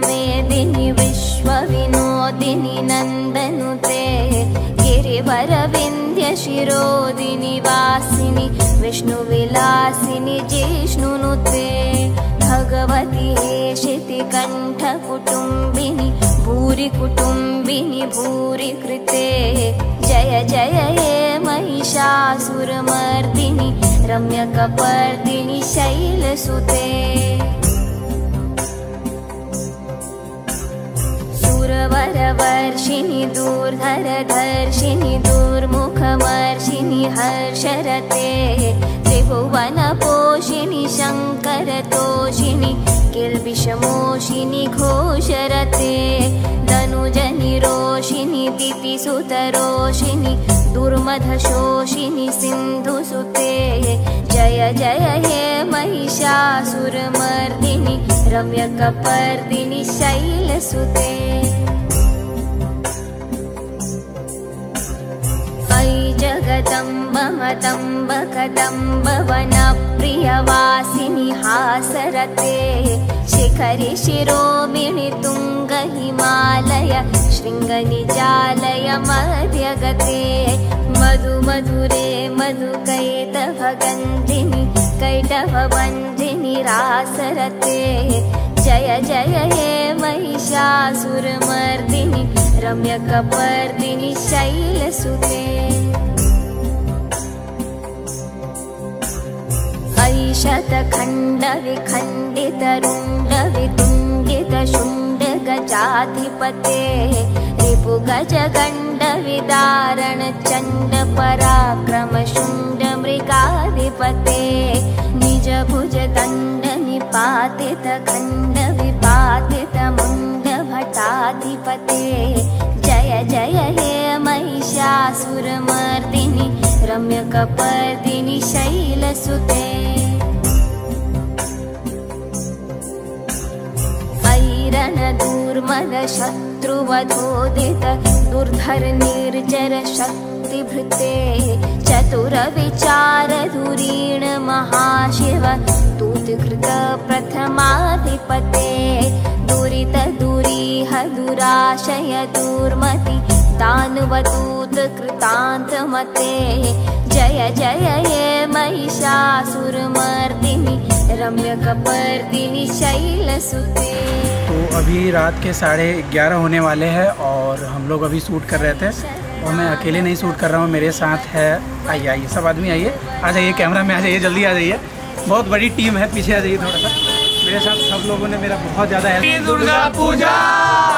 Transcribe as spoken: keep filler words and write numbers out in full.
मेदिनि विश्वविनोदिनि नन्दनुते गिरिवरविन्द्य शिरोदिनि वासिनि विष्णुविलासिनि जिष्णुनुते भगवति हेशिति कण्ठकुटुम्बिनि भूरि कुटुम्बिनि भूरि कृते जय जय हे महिषासुरमर्दिनि रम्यकपर्दिनि शैलसुते सुरवरवर्षिणि दूर्धरधर्षिणि दुर्मुखमर्षिणि हर्षरते त्रिभुवनपोषिणि शङ्करतोषिणि किल्बिषमोषिनि घोषरते दनुजनिरोषिनि दितिसुतरोषिनि दुर्मधशोषिनि सिन्धुसुते जय जय हे महिषासुरमर्दिनि रम्यकपर्दिनि शैलसुते अयि जगदम्ब मदम्ब कदम्ब वनप्रियवासिनि हासरते शिखरि शिरोमिणि तुङ्ग हिमालय शृङ्गनिजालय मध्यगते मधु मधुरे मधुकैटभगन्धिनि कैटभवन्धिनि रासरते जय जय हे महिषासुरमर्दिनि रम्यकपर्दिनि शैलसुते अयि शतखण्डविखण्डितरुण्डवितुण्डितशुण्डगजाधिपते रिपुगजगण्डविदारण चण्ड पराक्रमशुण्डमृगाधिपते निजभुजदण्ड निपातितखण्डविपातितमुण्डभटाधिपते जय जय हे महिषासुरमर्दिनि रम्यकपर्दिनि शैलसुते रणदूर्मदशत्रुवधोदित दुर्धर निर्जर शक्तिभृते चतुरविचारधुरीण महाशिव दूतकृत प्रथमाधिपते दुरित दुरीह दुराशय दुर्मति दानवदूत कृतान्तमते जय जय हे महिषासुरमर्दिनि रम्यकपर्दिनि शैलसुते। तो अभी रात के साढ़े ग्यारह होने वाले हैं और हम लोग अभी शूट कर रहे थे और मैं अकेले नहीं शूट कर रहा हूँ, मेरे साथ है आइए आइए सब आदमी आइए आ जाइए कैमरा में आ जाइए जल्दी आ जाइए। बहुत बड़ी टीम है, पीछे आ जाइए थोड़ा सा। मेरे साथ सब लोगों ने मेरा बहुत ज़्यादा हेल्प। दुर्गा पूजा।